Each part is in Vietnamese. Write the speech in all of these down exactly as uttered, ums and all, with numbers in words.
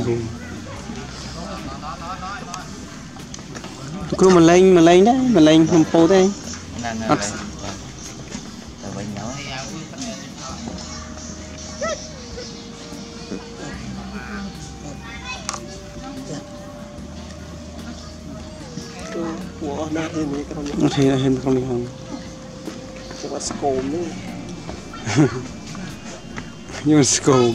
cứ mà lên mà lên đấy mà lên không phố đây nó thì là hình không đi không nhưng mà scồm đấy nhưng mà scồm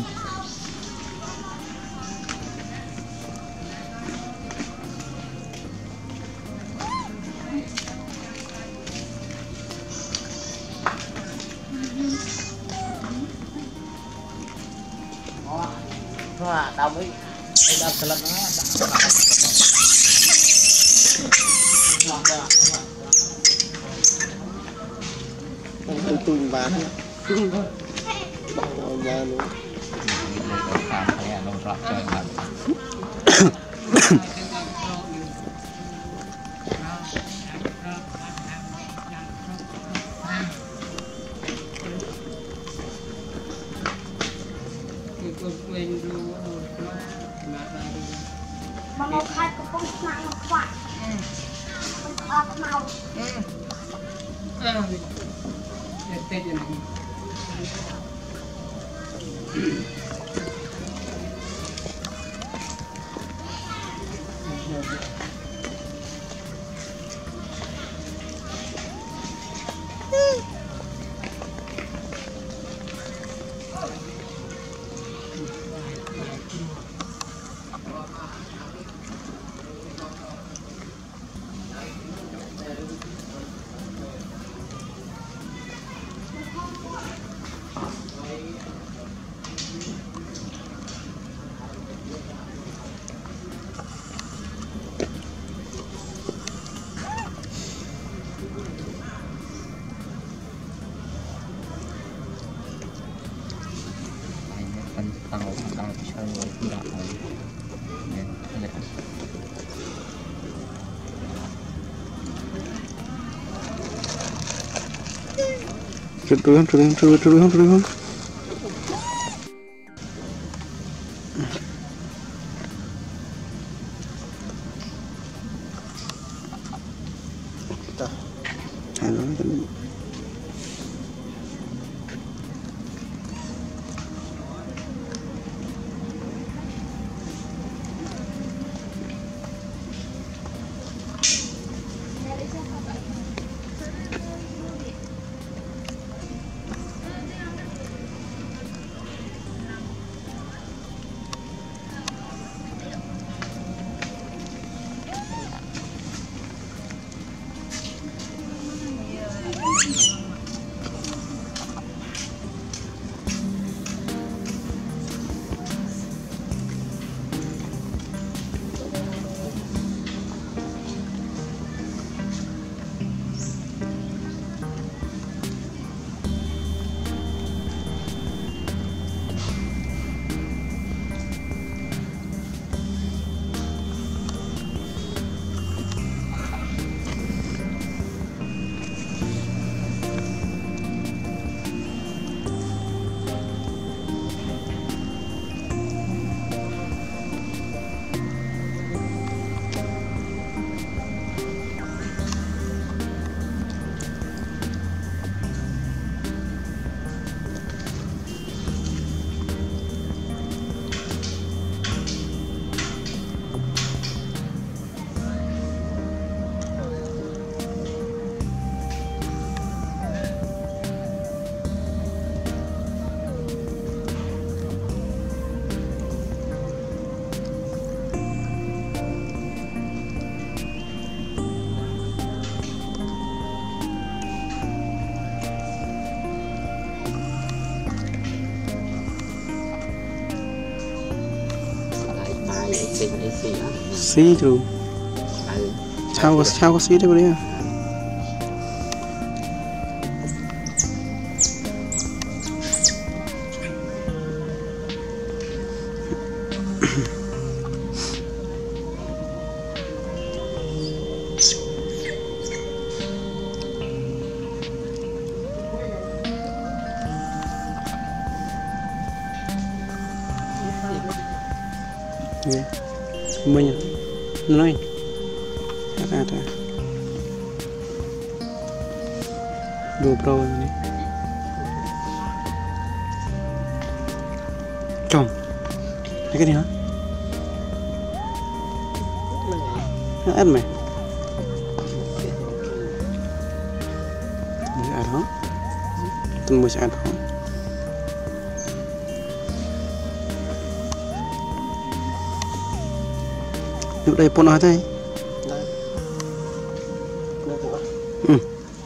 tao mới đập cái lần đó tôi tôi bán bỏ ra luôn mà một hai cái con nặng một quả con màu Tết này tao tao chơi với đạn này trượt trượt không trượt trượt trượt không trượt không xí chứ sao có sao có xí đấy đi Okay. Semuanya. Nói. Ada ada. Dua pro ini. Chồng. Thấy cái gì hả? Nó ăn mày. Tunggu ada. Tunggu ada. Lúc đây pun nói thế. Ừ.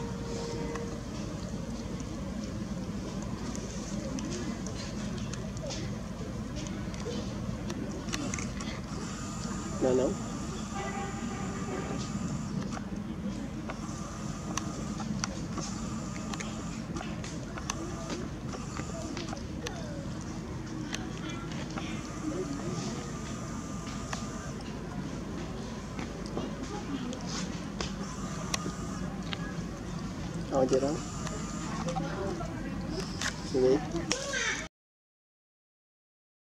Nó nóng. Ờ, chưa đó. Suy nghĩ.